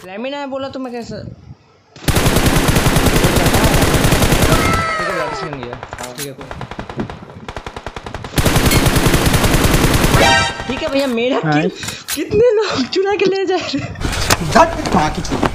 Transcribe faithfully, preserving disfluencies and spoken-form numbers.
Remmina है बोला तो मैं कैसे ठीक है भैया मेरा कितने लोग चुरा के ले जा रहे हैं।